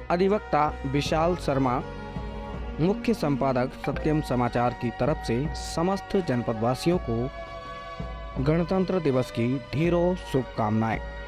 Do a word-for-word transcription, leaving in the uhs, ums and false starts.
अधिवक्ता विशाल शर्मा, मुख्य संपादक सत्यम समाचार की तरफ से समस्त जनपदवासियों को गणतंत्र दिवस की ढेरों शुभकामनाएं।